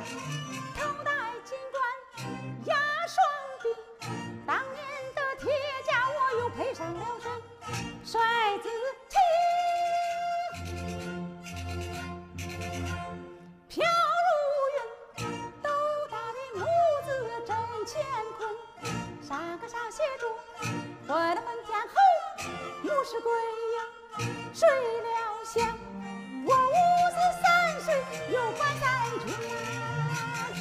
头戴金冠压双臂，当年的铁甲我又配上了身，帅字旗。飘如云，斗大的母子真乾坤，杀个杀血猪，回了门天后，母是归营，睡了香。我53岁，又管三军啊。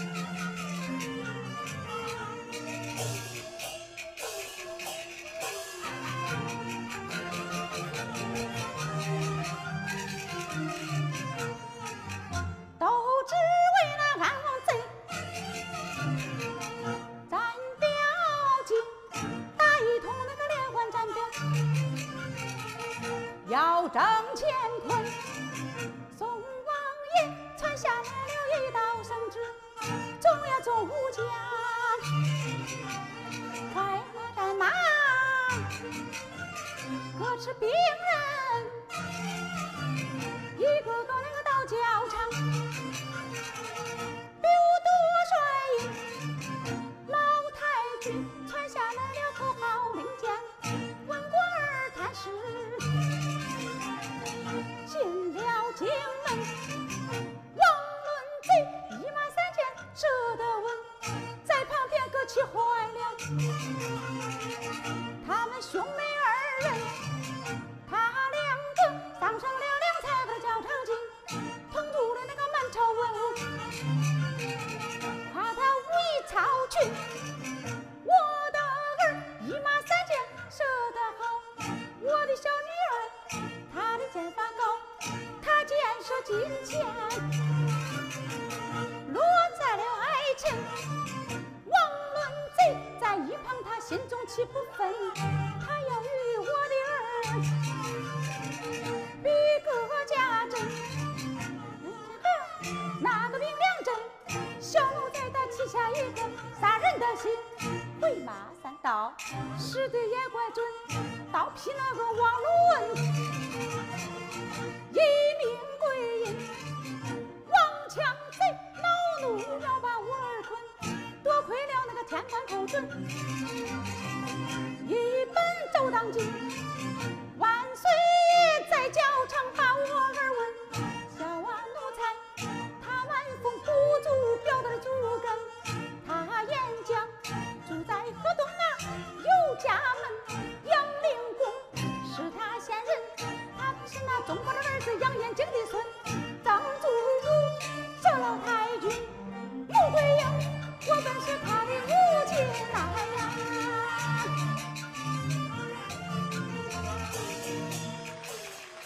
都只为那暗王贼，咱表姐打一通那个连环战表，要挣乾坤。宋王爷传下来了一道圣旨，总要做武将，快马战马，各持兵刃，一个个那个到教场，比武多帅印，老太君传下来了口号令箭，文官儿探视进了京门，王伦贼一马3箭射得稳，在旁边可气坏了他们兄妹2人，他2个当上了良才的教场进，捧住了那个满朝文武，夸他武艺超群，我的儿一马3箭射得好，我的小女儿她的箭法高，她箭射金钱落在了爱情，王伦贼在一旁他心中气不愤，他要与我的儿比个家阵，那个兵两阵，小奴才他起下一个杀人的心，回马3刀使得也怪准，刀劈那个王伦一命归阴，王强贼恼怒要把我儿捆，多亏了那个天官寇准，一本奏当今，万岁爷在教场把我儿问，小娃奴才他满风不足表的足根，他演讲住在河东有家门杨凌公是他先人，他不是那中国的儿子杨延景的